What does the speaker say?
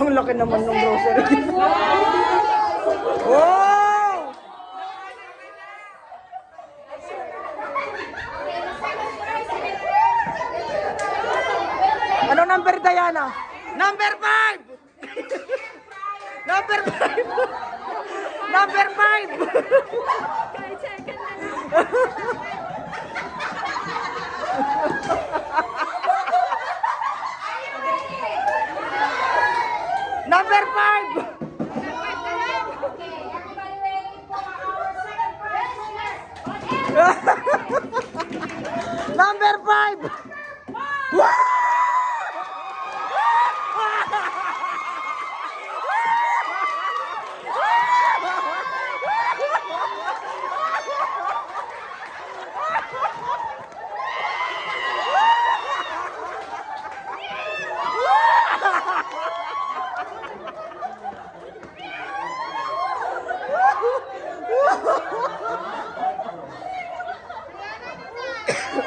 Ang laki naman ng grocery. Wow! Anong number, Diana? Number 5! Number 5! Number 5! Number 5! Number 5! Wow!